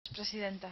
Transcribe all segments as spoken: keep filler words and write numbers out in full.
Presidenta.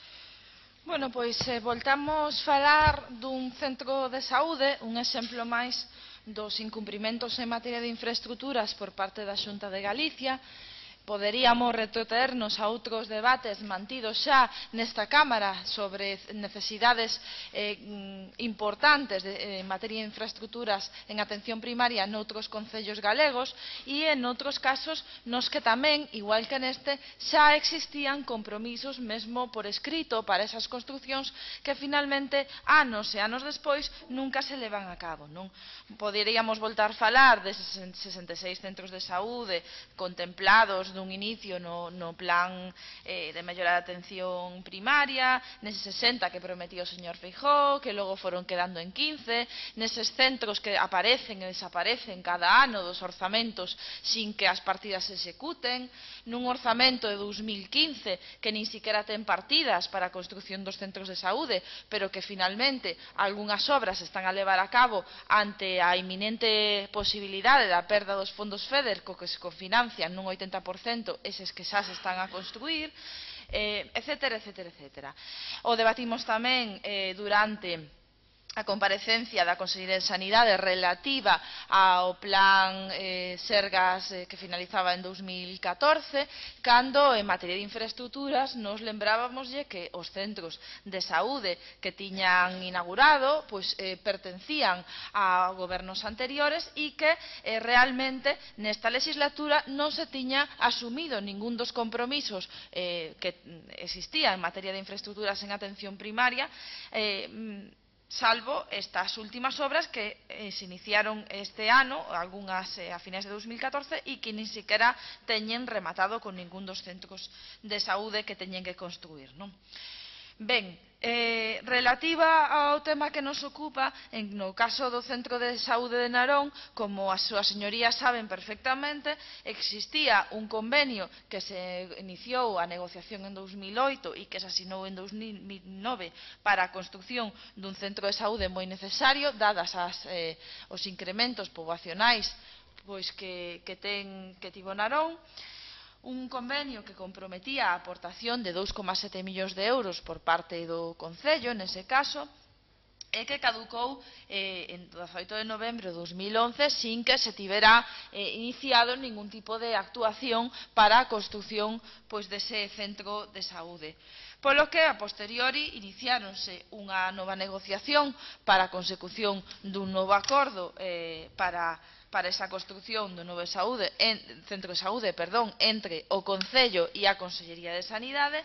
Bueno, pois eh, voltamos falar dun centro de saúde, un exemplo máis dos incumprimentos en materia de infraestructuras por parte da Xunta de Galicia. Poderíamos retrotraernos a outros debates mantidos xa nesta Cámara sobre necesidades eh, importantes de, eh, en materia de infraestructuras en atención primaria noutros concellos galegos e en outros casos nos que tamén, igual que neste, xa existían compromisos mesmo por escrito para esas construcións que finalmente, anos e anos despois, nunca se levan a cabo, non? Poderíamos voltar a falar de sesenta e seis centros de saúde contemplados dun inicio no, no plan eh, de mellora de atención primaria, neses sesenta que prometía o señor Feijóo, que logo foron quedando en quince, neses centros que aparecen e desaparecen cada ano dos orzamentos sin que as partidas se executen, nun orzamento de dous mil quince que nin siquiera ten partidas para a construción dos centros de saúde, pero que finalmente algunhas obras se están a levar a cabo ante a inminente posibilidade da perda dos fondos FEDER co que se cofinancian nun oitenta por cento eses que xa se están a construir, eh, etcétera, etcétera, etcétera. O debatimos tamén eh, durante a comparecencia da Consellería de Sanidade relativa ao plan eh, Sergas eh, que finalizaba en dous mil catorce, cando en materia de infraestructuras nos lembrábamoslle que os centros de saúde que tiñan inaugurado pois, eh, pertencían a gobernos anteriores e que eh, realmente nesta legislatura non se tiña asumido ningún dos compromisos eh, que existía en materia de infraestructuras en atención primaria, eh, salvo estas últimas obras que eh, se iniciaron este ano, algunhas eh, a finais de dous mil catorce, e que nin sequera teñen rematado con ningún dos centros de saúde que teñen que construir, non? Ben, eh, relativa ao tema que nos ocupa, en, no caso do Centro de Saúde de Narón, como as súas señorías saben perfectamente, existía un convenio que se iniciou a negociación en dous mil oito e que se asinou en dous mil nove para a construción dun centro de saúde moi necesario, dadas as, eh, os incrementos poboacionais pois, que, que, ten, que tivo Narón, un convenio que comprometía a aportación de dous coma sete millóns de euros por parte do Concello, nese caso, e que caducou eh, en dezaoito de novembro de dous mil once sin que se tivera eh, iniciado ningún tipo de actuación para a construción pois, dese centro de saúde. Polo que, a posteriori, iniciáronse unha nova negociación para a consecución dun novo acordo eh, para para esa construción do novo saúde, en, centro de saúde perdón, entre o Concello e a Consellería de Sanidade,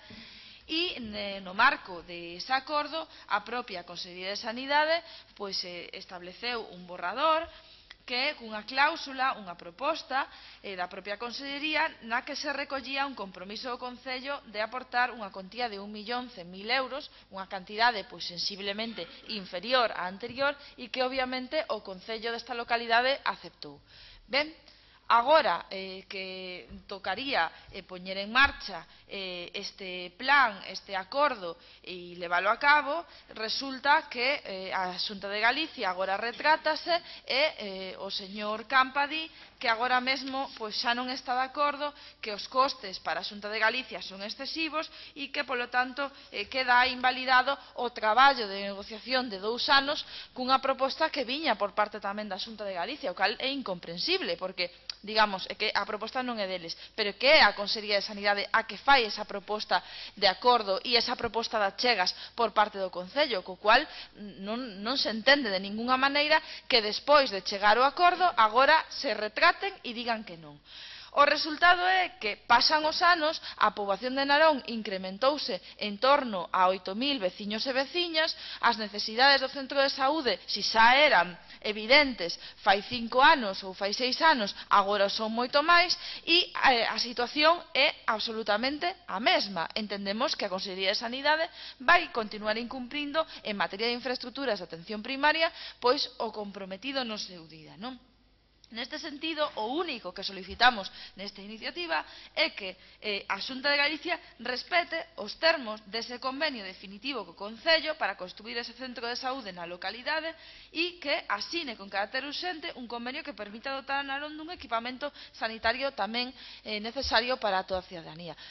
e no marco dese acordo a propia Consellería de Sanidade pois, eh, estableceu un borrador que cunha cláusula, unha proposta eh, da propia Consellería na que se recollía un compromiso do Concello de aportar unha contía de un millón cen mil euros, unha cantidade pois, sensiblemente inferior á anterior e que obviamente o Concello desta localidade aceptou. Ben, agora eh, que tocaría eh, poñer en marcha eh, este plan, este acordo e leválo a cabo, resulta que eh, a Xunta de Galicia agora retrátase e eh, o señor Campa di que agora mesmo pois, xa non está de acordo, que os costes para a Xunta de Galicia son excesivos e que, polo tanto, eh, queda invalidado o traballo de negociación de dous anos cunha proposta que viña por parte tamén da Xunta de Galicia, o cal é incomprensible, porque digamos, é que a proposta non é deles, pero que é a Consellería de Sanidade a que fai esa proposta de acordo e esa proposta de achegas por parte do Concello, co cual non, non se entende de ningunha maneira que despois de chegar ao acordo agora se retraten e digan que non. O resultado é que pasan os anos, a poboación de Narón incrementouse en torno a oito mil veciños e veciñas, as necesidades do centro de saúde, si xa eran evidentes fai cinco anos ou fai seis anos, agora son moito máis e a situación é absolutamente a mesma. Entendemos que a Consellería de Sanidade vai continuar incumprindo en materia de infraestructuras de atención primaria pois o comprometido no seu día, non? Neste sentido, o único que solicitamos nesta iniciativa é que eh, a Xunta de Galicia respete os termos dese convenio definitivo co Concello para construir ese centro de saúde na localidade e que asine con carácter urxente un convenio que permita dotar a Narón dun equipamento sanitario tamén eh, necesario para toda a cidadanía.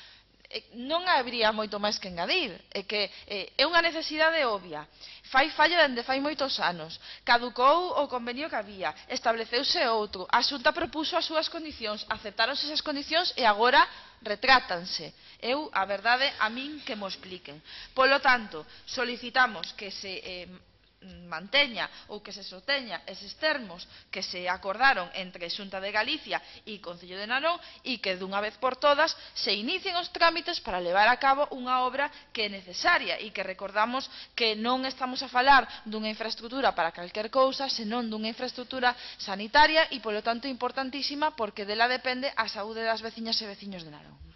non habría moito máis que engadir, é que eh, é unha necesidade obvia, fai falla dende fai moitos anos, caducou o convenio que había, estableceuse outro, a Xunta propuso as súas condicións, aceptáronse esas condicións e agora retrátanse. Eu, a verdade, a min que mo expliquen. Polo tanto, solicitamos que se eh, manteña ou que se sosteña eses termos que se acordaron entre Xunta de Galicia e Concello de Narón e que dunha vez por todas se inicien os trámites para levar a cabo unha obra que é necesaria e que recordamos que non estamos a falar dunha infraestructura para calquer cousa, senón dunha infraestructura sanitaria e polo tanto importantísima porque dela depende a saúde das veciñas e veciños de Narón.